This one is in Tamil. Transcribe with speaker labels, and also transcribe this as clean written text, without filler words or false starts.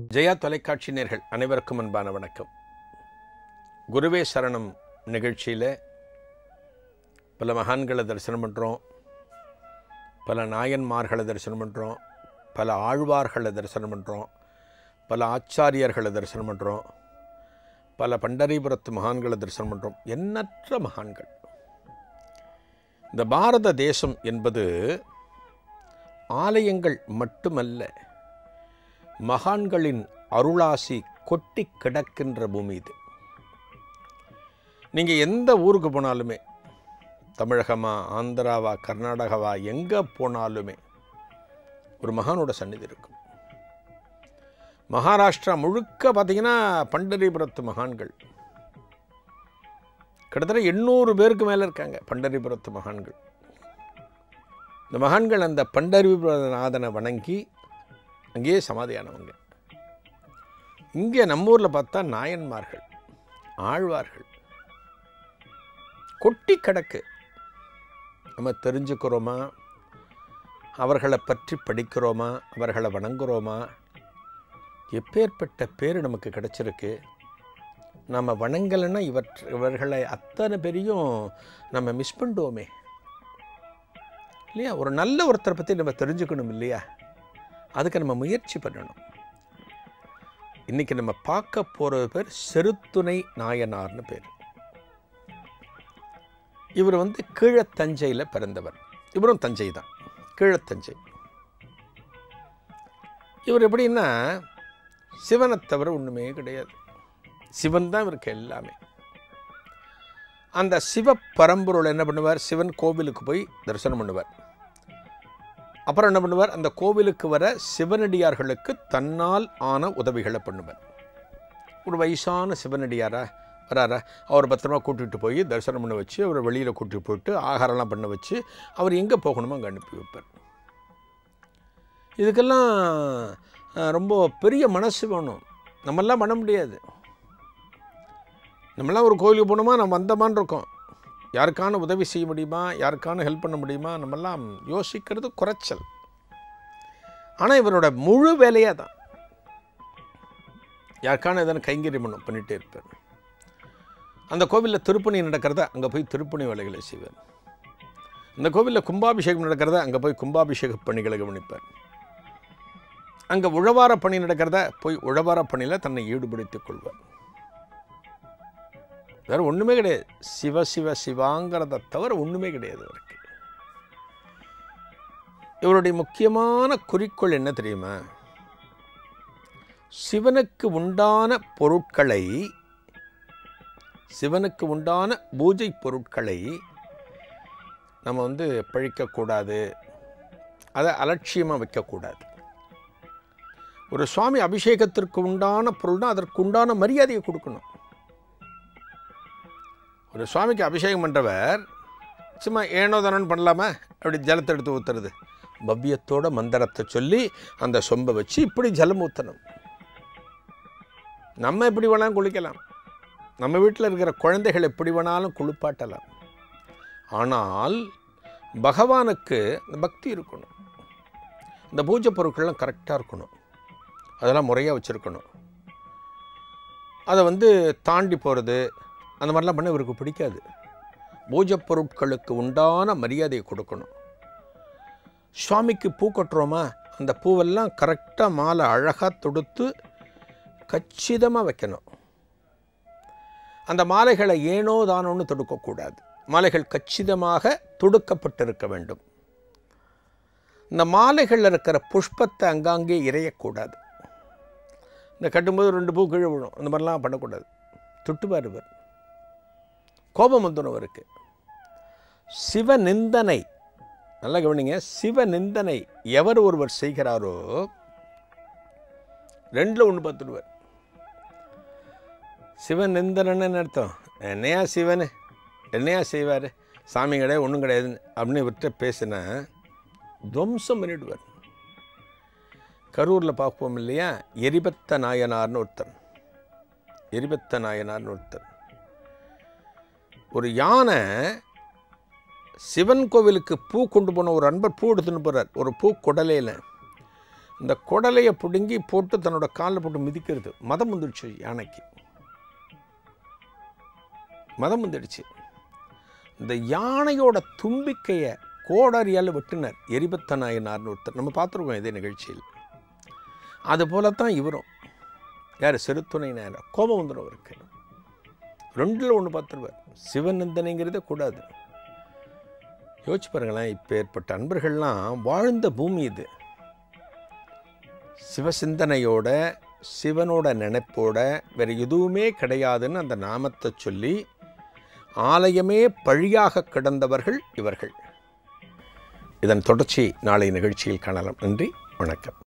Speaker 1: ஜெயா தொலைக்காட்சி நேயர்கள் அனைவருக்கும் அன்பான வணக்கம். குருவே சரணம் நிகழ்ச்சியில் பல மகான்களை தரிசனம் பண்ணுறோம், பல நாயன்மார்களை தரிசனம் பண்ணுறோம், பல ஆழ்வார்களை தரிசனம் பண்ணுறோம், பல ஆச்சாரியர்களை தரிசனம் பண்ணுறோம், பல பண்டரிபுரத்து மகான்களை தரிசனம் பண்ணுறோம். எண்ணற்ற மகான்கள். இந்த பாரத தேசம் என்பது ஆலயங்கள் மட்டுமல்ல, மகான்களின் அருளாசி கொட்டி கிடக்கின்ற பூமி இது. நீங்கள் எந்த ஊருக்கு போனாலுமே, தமிழகமா ஆந்திராவா கர்நாடகாவா எங்கே போனாலுமே ஒரு மகானோட சந்நிதி இருக்கும். மகாராஷ்டிரா முழுக்க பார்த்தீங்கன்னா பண்டரிபுரத்து மகான்கள் கிட்டத்தட்ட 800 பேருக்கு மேலே இருக்காங்க. பண்டரிபுரத்து மகான்கள். இந்த மகான்கள் அந்த பண்டரிபுரநாதனை வணங்கி அங்கேயே சமாதியானவங்க. இங்கே நம்ம ஊரில் பார்த்தா நாயன்மார்கள், ஆழ்வார்கள் கொட்டி கிடக்கு. நம்ம தெரிஞ்சுக்கிறோமா, அவர்களை பற்றி படிக்கிறோமா, அவர்களை வணங்குறோமா? எப்பேற்பட்ட பேர் நமக்கு கிடைச்சிருக்கு. நம்ம வணங்கலைன்னா இவர்களை அத்தனை பேரையும் நம்ம மிஸ் பண்ணுவோமே இல்லையா? ஒரு நல்ல ஒருத்தரை பற்றி நம்ம தெரிஞ்சுக்கணும் இல்லையா? அதுக்கு நம்ம முயற்சி பண்ணணும். இன்றைக்கி நம்ம பார்க்க போகிறது பேர் செருத்துணை நாயனார்னு பேர். இவர் கீழத்தஞ்சையில் பிறந்தவர். இவரும் தஞ்சை தான், கீழத்தஞ்சை. இவர் எப்படின்னா, சிவனை தவிர ஒன்றுமே கிடையாது. சிவன் தான் இவருக்கு எல்லாமே. அந்த சிவ பரம்பொருள் என்ன பண்ணுவார்? சிவன் கோவிலுக்கு போய் தரிசனம் பண்ணுவார். அப்புறம் என்ன பண்ணுவார்? அந்த கோவிலுக்கு வர சிவனடியார்களுக்கு தன்னால் ஆன உதவிகளை பண்ணுவார். ஒரு வயசான சிவனடியாரா வராரா, அவர் பத்திரமா கூட்டிகிட்டு போய் தரிசனம் பண்ண வச்சு, அவரை வெளியில் கூட்டிகிட்டு போயிட்டு ஆகாரம்லாம் பண்ண வச்சு, அவர் எங்கே போகணுமோ அங்கே அனுப்பி வைப்பார். இதுக்கெல்லாம் ரொம்ப பெரிய மனசு வேணும். நம்மெல்லாம் பண்ண முடியாது. நம்மளாம் ஒரு கோயிலுக்கு போகணுமா, நம்ம வந்தமான்னு இருக்கோம். யாருக்கான உதவி செய்ய முடியுமா, யாருக்கான ஹெல்ப் பண்ண முடியுமா, நம்மெல்லாம் யோசிக்கிறது குறைச்சல். ஆனால் இவரோட முழு வேலையாக தான் யாருக்கான எதனா கைங்கரியம் பண்ணிகிட்டே இருப்பார். அந்த கோவிலில் திருப்பணி நடக்கிறத அங்கே போய் திருப்பணி வேலைகளை செய்வார். அந்த கோவிலில் கும்பாபிஷேகம் நடக்கிறத அங்கே போய் கும்பாபிஷேக பணிகளை கவனிப்பார். அங்கே உழவார பணி நடக்கிறத போய் உழவார பணியில் தன்னை ஈடுபடுத்திக் கொள்வார். வேறு ஒன்றுமே கிடையாது. சிவ சிவ சிவாங்கிறத தவிர ஒன்றுமே கிடையாது அவருக்கு. இவருடைய முக்கியமான குறிக்கோள் என்ன தெரியுமா? சிவனுக்கு உண்டான பொருட்களை, சிவனுக்கு உண்டான பூஜை பொருட்களை நம்ம பழிக்கக்கூடாது, அதை அலட்சியமாக வைக்கக்கூடாது. ஒரு சுவாமி அபிஷேகத்திற்கு உண்டான பொருள்னா அதற்கு உண்டான மரியாதையை கொடுக்கணும். ஒரு சுவாமிக்கு அபிஷேகம் பண்ணுறவர் சும்மா ஏனோ தானோன்னு பண்ணலாமா? அப்படி ஜலத்தை எடுத்து ஊற்றுறது. பவ்யத்தோட மந்திரத்தை சொல்லி அந்த சொம்பை வச்சு இப்படி ஜலம் ஊற்றணும். நம்ம எப்படி வேணாலும் குளிக்கலாம், நம்ம வீட்டில் இருக்கிற குழந்தைகள் எப்படி வேணாலும் குளிப்பாட்டலாம். ஆனால் பகவானுக்கு இந்த பக்தி இருக்கணும். இந்த பூஜை பொருட்கள்லாம் கரெக்டாக இருக்கணும், அதெல்லாம் முறையாக வச்சுருக்கணும். அதை தாண்டி போகிறது அந்த மாதிரிலாம் பண்ண இவருக்கு பிடிக்காது. பூஜை பொருட்களுக்கு உண்டான மரியாதையை கொடுக்கணும். சுவாமிக்கு பூ கட்டுறோமா, அந்த பூவெல்லாம் கரெக்டாக மாலை அழகாக தொடுத்து கச்சிதமாக வைக்கணும். அந்த மாலைகளை ஏனோ தானோன்னு தொடுக்கக்கூடாது. மாலைகள் கச்சிதமாக தொடுக்கப்பட்டிருக்க வேண்டும். இந்த மாலைகளில் இருக்கிற புஷ்பத்தை அங்காங்கே இறையக்கூடாது. இந்த கட்டும்போது 2 பூ கீழே விழும், அந்த மாதிரிலாம் பண்ணக்கூடாது. தொட்டுப்பார். இவர் கோபம் வந்துனவருக்கு. சிவநிந்தனை, நல்லா கவனிங்க, சிவநிந்தனை எவர் ஒருவர் செய்கிறாரோ 2ல் 1 பார்த்துடுவார். சிவநிந்தனன்னு அர்த்தம், என்னையா சிவனு என்னையா செய்வார், சாமி கிடையாது ஒன்றும் கிடையாதுன்னு அப்படின்னு இவர்கிட்ட பேசினா துவம்சம் பண்ணிடுவார். கரூரில் பார்ப்போம் இல்லையா, எரிபத்த நாயனார்னு ஒருத்தர். எரிபத்த நாயனார்னு ஒருத்தர். ஒரு யானை சிவன் கோவிலுக்கு பூ கொண்டு போன ஒரு அன்பர் பூ எடுத்துன்னு போகிறார். ஒரு பூ குடலையில் இந்த குடலையை பிடுங்கி போட்டு தன்னோட காலில் போட்டு மிதிக்கிறது. மதம் வந்துடுச்சு யானைக்கு, மதம் வந்துடுச்சு. இந்த யானையோட தும்பிக்கையை கோடாரியால் வெட்டினார் எரிபத்த நாயனார்னு ஒருத்தர். நம்ம பார்த்துருக்கோம் இதே நிகழ்ச்சியில். அதுபோலத்தான் இவரும். யார்? செருத்துணை நாயனார். கோபம் வந்துடும் அவருக்கு. 2ல் 1 பார்த்துருவார். சிவநிந்தனைங்கிறதே கூடாது. யோசிச்சு பாருங்களேன், இப்போ ஏற்பட்ட அன்பர்கள்லாம் வாழ்ந்த பூமி இது. சிவசிந்தனையோட சிவனோட நினைப்போட வேறு எதுவுமே கிடையாதுன்னு அந்த நாமத்தை சொல்லி ஆலயமே பழியாக கிடந்தவர்கள் இவர்கள். இதன் தொடர்ச்சி நாளை நிகழ்ச்சியில் காணலாம். நன்றி, வணக்கம்.